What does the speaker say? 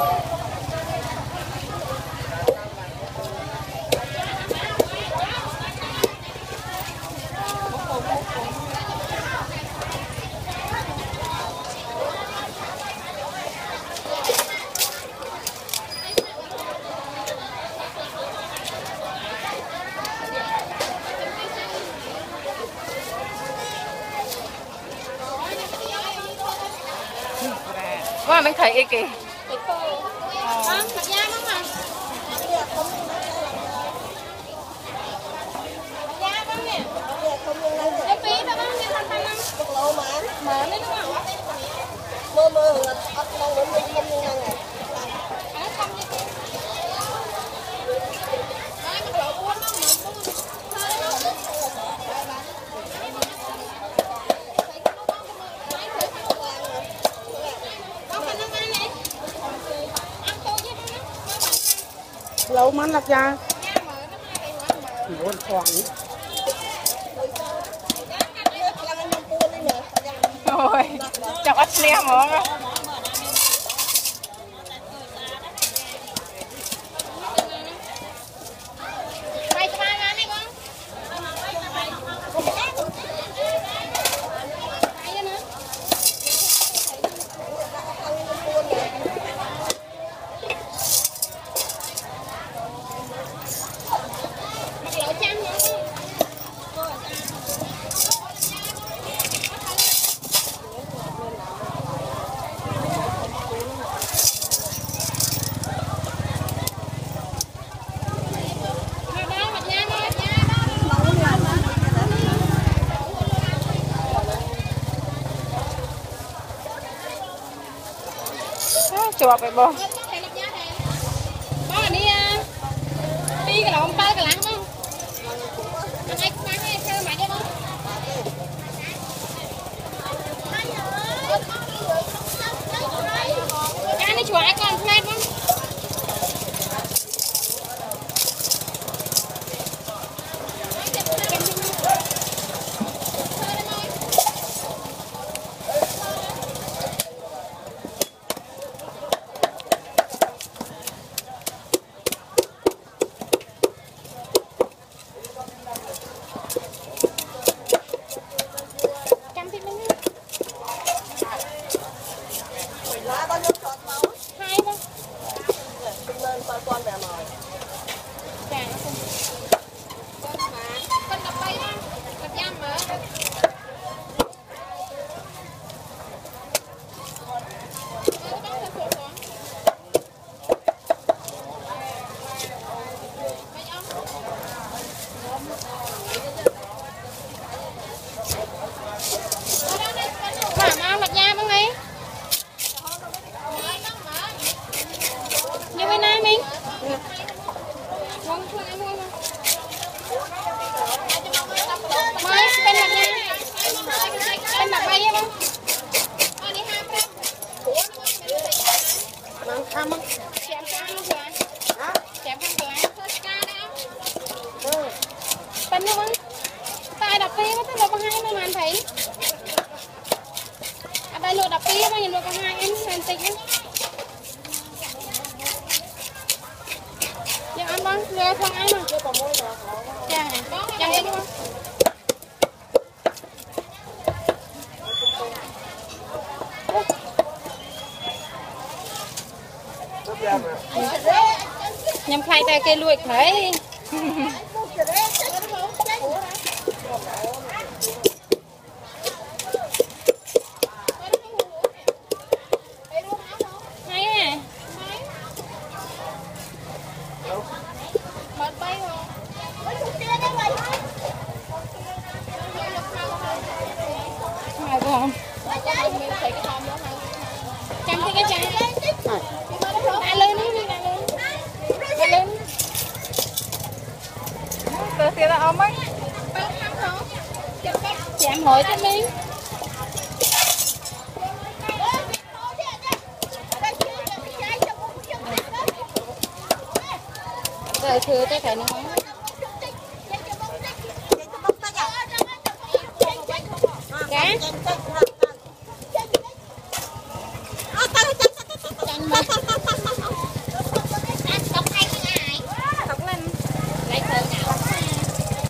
Wow, mình thấy kì. Lâu mắn lạc ra. Buồn khoản. Ôi, chọc ớt nè món á. Chụp vậy bố. Bố đi đi cái lồng tay cái lăng không? Anh mang cái theo mày đi không? Cái này chuột con flat không? Nhâm khai tay cây luộc thấy. Hay à. Mày không? Chăm cái trái. Đã lên đi, đã lên. Đã lên. Từ từ ra ôm ấy. Chị em hỏi cho mình. Rồi thừa tôi thấy nó không.